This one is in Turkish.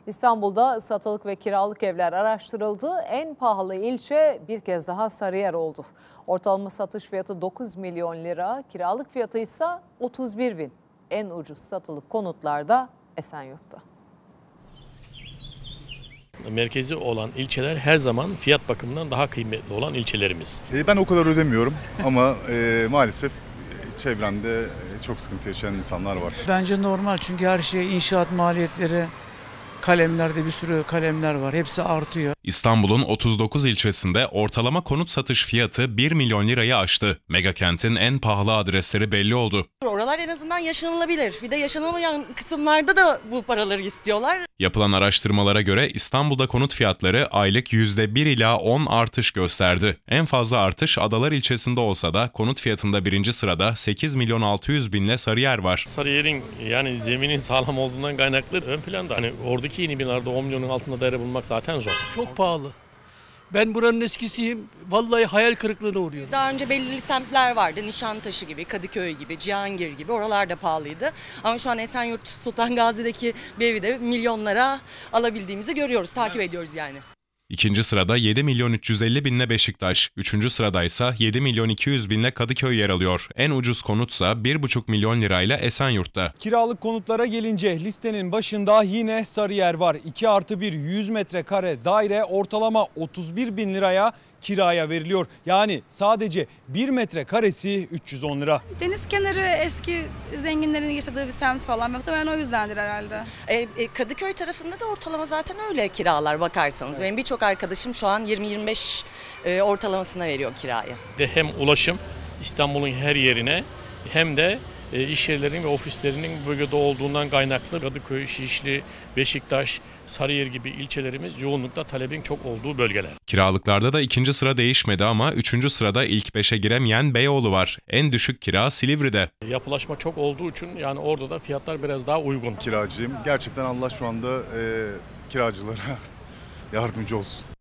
İstanbul'da satılık ve kiralık evler araştırıldı. En pahalı ilçe bir kez daha Sarıyer oldu. Ortalama satış fiyatı 9 milyon lira, kiralık fiyatı ise 31 bin. En ucuz satılık konutlarda Esenyurt'ta. Merkezi olan ilçeler her zaman fiyat bakımından daha kıymetli olan ilçelerimiz. Ben o kadar ödemiyorum ama maalesef çevremde çok sıkıntı yaşayan insanlar var. Bence normal, çünkü her şey inşaat maliyetleri, kalemlerde bir sürü kalemler var. Hepsi artıyor. İstanbul'un 39 ilçesinde ortalama konut satış fiyatı 1 milyon lirayı aştı. Megakentin en pahalı adresleri belli oldu. Oralar en azından yaşanılabilir. Bir de yaşanılmayan kısımlarda da bu paraları istiyorlar. Yapılan araştırmalara göre İstanbul'da konut fiyatları aylık %1 ila 10 artış gösterdi. En fazla artış Adalar ilçesinde olsa da konut fiyatında birinci sırada 8 milyon 600 binle Sarıyer var. Sarıyer'in yani zeminin sağlam olduğundan kaynaklı ön planda. Hani oradaki yeni binalarda 10 milyonun altında daire bulmak zaten zor. Çok pahalı. Ben buranın eskisiyim. Vallahi hayal kırıklığına uğruyorum. Daha önce belirli semtler vardı. Nişantaşı gibi, Kadıköy gibi, Cihangir gibi. Oralar da pahalıydı. Ama şu an Esenyurt Sultan Gazi'deki bir evi de milyonlara alabildiğimizi görüyoruz. Takip ediyoruz yani. İkinci sırada 7 milyon 350 binle Beşiktaş, üçüncü sıradaysa 7 milyon 200 binle Kadıköy yer alıyor. En ucuz konutsa 1,5 milyon lirayla Esenyurt'ta. Kiralık konutlara gelince listenin başında yine Sarıyer var. 2+1 100 metrekare daire ortalama 31 bin liraya kiraya veriliyor. Yani sadece 1 metrekaresi 310 lira. Deniz kenarı, eski zenginlerin yaşadığı bir semt falan. Muhtemelen o yüzdendir herhalde. Kadıköy tarafında da ortalama zaten öyle kiralar bakarsanız. Evet. Benim birçok arkadaşım şu an 20-25 ortalamasına veriyor kirayı. Hem ulaşım İstanbul'un her yerine hem de iş yerlerinin ve ofislerinin bölgede olduğundan kaynaklı Kadıköy, Şişli, Beşiktaş, Sarıyer gibi ilçelerimiz yoğunlukla talebin çok olduğu bölgeler. Kiralıklarda da ikinci sıra değişmedi ama üçüncü sırada ilk 5'e giremeyen Beyoğlu var. En düşük kira Silivri'de. Yapılaşma çok olduğu için yani orada da fiyatlar biraz daha uygun. Kiracıyım. Gerçekten Allah şu anda kiracılara yardımcı olsun.